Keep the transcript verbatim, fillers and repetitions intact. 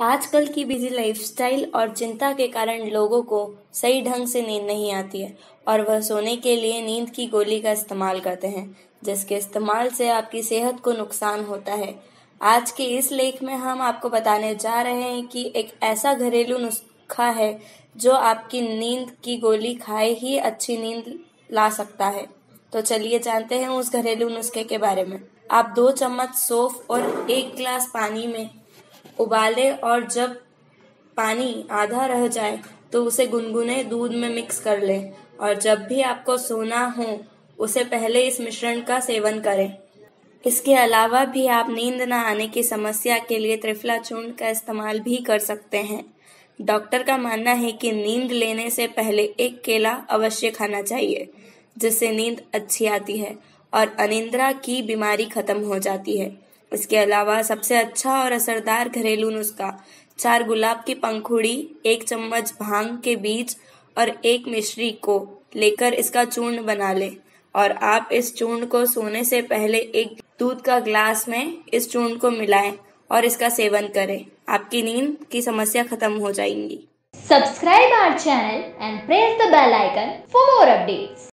आजकल की busy lifestyle और चिंता के कारण लोगों को सही ढंग से नींद नहीं आती है और वह सोने के लिए नींद की गोली का इस्तेमाल करते हैं, जिसके इस्तेमाल से आपकी सेहत को नुकसान होता है। आज के इस लेख में हम आपको बताने जा रहे हैं कि एक ऐसा घरेलू नुस्खा है जो आपकी नींद की गोली खाए ही अच्छी नींद ला सकता है। तो चलिए जानते हैं उस घरेलू नुस्खे के बारे में। आप दो चम्मच सौंफ और एक गिलास पानी में उबालें और जब पानी आधा रह जाए तो उसे गुनगुने दूध में मिक्स कर लें और जब भी आपको सोना हो उसे पहले इस मिश्रण का सेवन करें। इसके अलावा भी आप नींद न आने की समस्या के लिए त्रिफला चूर्ण का इस्तेमाल भी कर सकते हैं। डॉक्टर का मानना है कि नींद लेने से पहले एक केला अवश्य खाना चाहिए, जिससे नींद अच्छी आती है और अनिद्रा की बीमारी खत्म हो जाती है। इसके अलावा सबसे अच्छा और असरदार घरेलू नुस्खा चार गुलाब की पंखुड़ी, एक चम्मच भांग के बीज और एक मिश्री को लेकर इसका चूर्ण बना लें और आप इस चूर्ण को सोने से पहले एक दूध का ग्लास में इस चूर्ण को मिलाएं और इसका सेवन करें। आपकी नींद की समस्या खत्म हो जाएंगी। Subscribe our channel and press the bell icon for more updates.